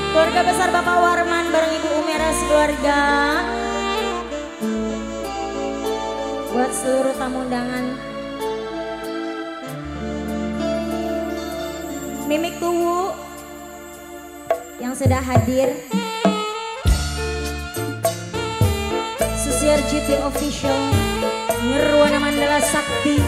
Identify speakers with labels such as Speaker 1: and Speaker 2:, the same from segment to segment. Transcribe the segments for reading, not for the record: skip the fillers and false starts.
Speaker 1: Keluarga besar Bapak Warman bareng Ibu Umera sekeluarga. Buat seluruh tamu undangan. Mimik Tuwu yang sudah hadir. Susier GT Official, Nirwana Mandala Sakti.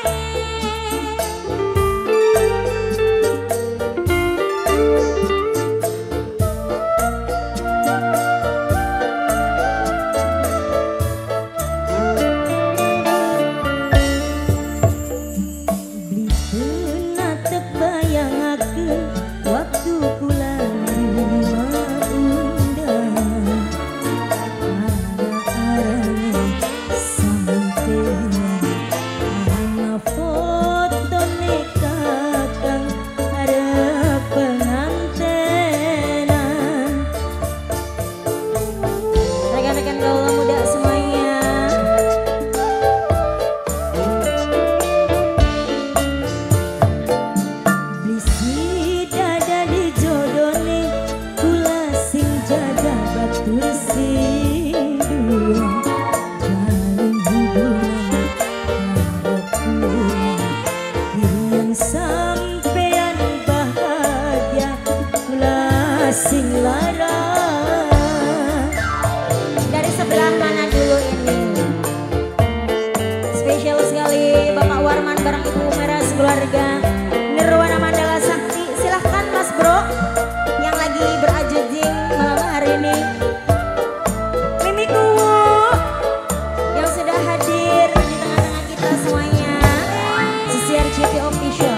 Speaker 1: Dari sebelah mana dulu ini? Spesial sekali Bapak Warman bareng Ibu Umera sekeluarga. Nirwana Mandala Sakti. Silahkan Mas Bro yang lagi berajujing malam hari ini. Mimi Tuwu yang sudah hadir di tengah-tengah kita semuanya. Susier GT Official.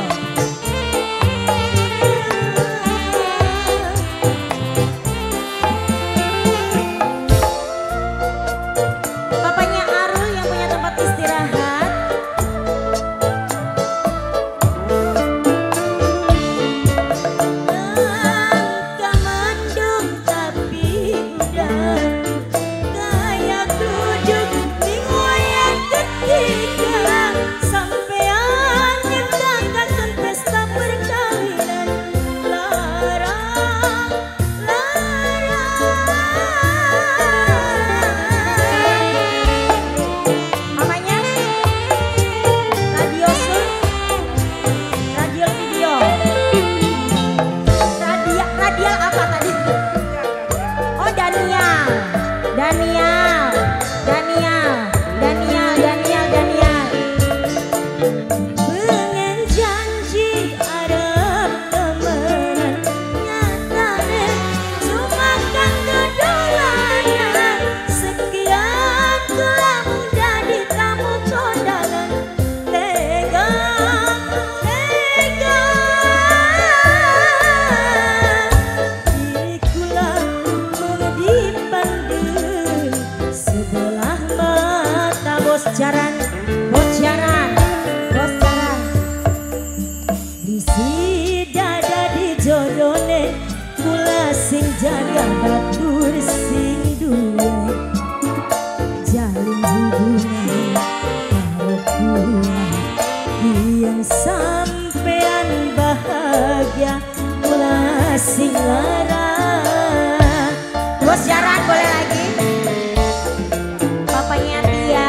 Speaker 1: Jaga batur sing duwe jalin hubungan karo kula yang sampean bahagia kula sing lara. Bos Jaran boleh lagi papanya Tia.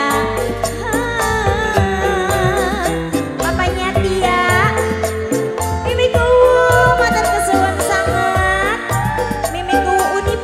Speaker 1: Papanya Tia Mimi Tuwu matur kesuwun sangat. Mimi Tuwu Unip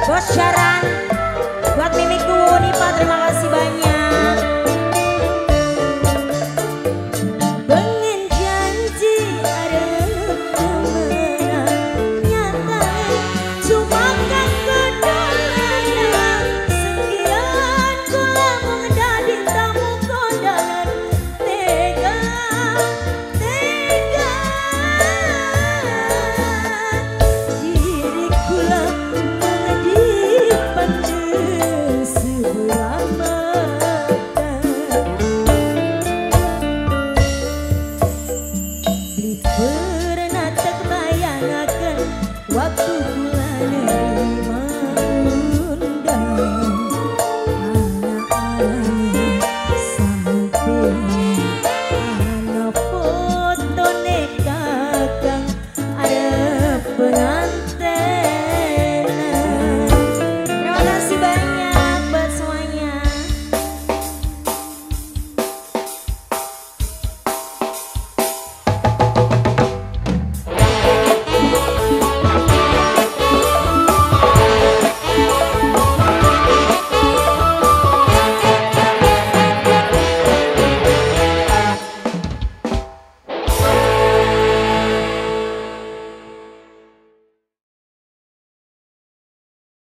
Speaker 1: Bos Syaran, buat Mimik Duwo Nipa, terima kasih